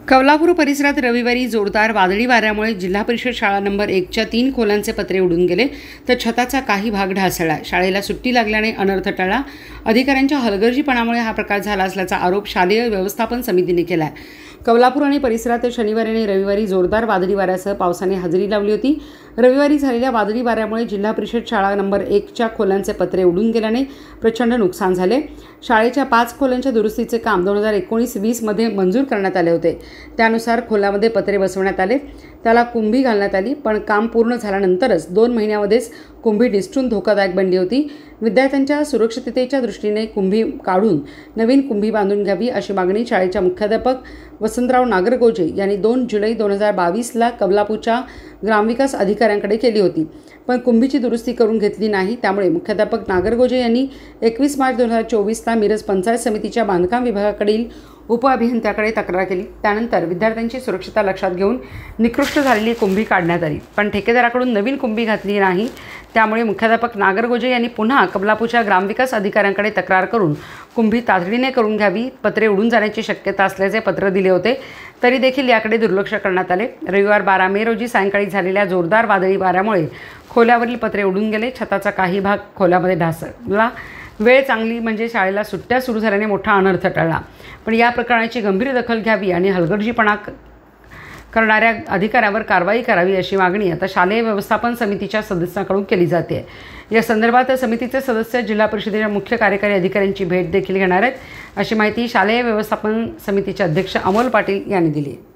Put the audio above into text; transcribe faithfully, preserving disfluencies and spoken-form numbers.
कौलापूर परिसरात रविवारी जोरदार वादळी वाऱ्यामुळे जिल्हा परिषद शाळा नंबर एकच्या तीन खोल्यांचे पत्रे उडून गेले तर छताचा काही भाग ढासळला। शाळेला सुट्टी लागल्याने अनर्थ टळला। अधिकाऱ्यांच्या हलगर्जीपणामुळे हा प्रकार झाला असल्याचा आरोप शालेय व्यवस्थापन समितीने केला आहे। कौलापूर आणि परिसरात शनिवारी आणि रविवारी जोरदार वादळी वाऱ्यासह पावसाने हजेरी लावली होती। रविवारी झालेल्या वादळी वाऱ्यामुळे जिल्हा परिषद शाळा नंबर एकच्या खोल्यांचे पत्रे उडून गेल्याने प्रचंड नुकसान झाले। शाळेच्या पाच खोल्यांच्या दुरुस्तीचे काम दोन हजार एकोणीस वीस मध्ये मंजूर करण्यात आले होते। त्यानुसार खोल्यामध्ये पत्रे बसवण्यात आले, त्याला कुंभी घालण्यात आली, पण काम पूर्ण झाल्यानंतरच दोन महिन्यामध्येच कुंभी निसटून धोकादायक बनली होती। विद्यार्थ्यांच्या सुरक्षिततेच्या दृष्टीने कुंभी काढून नवीन कुंभी बांधून घ्यावी अशी मागणी शाळेच्या मुख्याध्यापक वसंतराव नागरगोजे यांनी दोन जुलै दोन हजार बावीसला कौलापूरच्या ग्रामविकास अधिकाऱ्यांकडे केली होती, पण कुंभीची दुरुस्ती करून घेतली नाही। त्यामुळे मुख्याध्यापक नागरगोजे यांनी एकवीस मार्च दोन हजार चोवीसला मिरज पंचायत समितीच्या बांधकाम विभागाकडील उपअभियंत्याकडे तक्रार केली। त्यानंतर विद्यार्थ्यांची सुरक्षितता लक्षात घेऊन निकृष्ट झालेली कुंभी काढण्यात आली, पण ठेकेदाराकडून नवीन कुंभी घातली नाही। त्यामुळे मुख्याध्यापक नागरगोजे यांनी पुन्हा कौलापूरच्या ग्रामविकास अधिकाऱ्यांकडे तक्रार करून कुंभी तातडीने करून घ्यावी, पत्रे उडून जाण्याची शक्यता असल्याचे पत्र दिले होते, तरी देखील याकडे दुर्लक्ष करण्यात आले। रविवार बारा मे रोजी सायंकाळी झालेल्या जोरदार वादळी वाऱ्यामुळे खोल्यावरील पत्रे उडून गेले, छताचा काही भाग खोल्यामध्ये ढासळला। वेळ चांगली म्हणजे शाळेला सुट्ट्या सुरू झाल्याने मोठा अनर्थ टळला, पण या प्रकरणाची गंभीर दखल घ्यावी आणि हलगर्जीपणा करणाऱ्या अधिकाऱ्यावर कारवाई करावी अशी मागणी आता शालेय व्यवस्थापन समितीच्या सदस्यांकडून केली जाते। या संदर्भात समितीचे सदस्य जिल्हा परिषदेच्या मुख्य कार्यकारी अधिकाऱ्यांची भेट देखील घेणार आहेत, अशी माहिती शालेय व्यवस्थापन समितीचे अध्यक्ष अमोल पाटील यांनी दिली।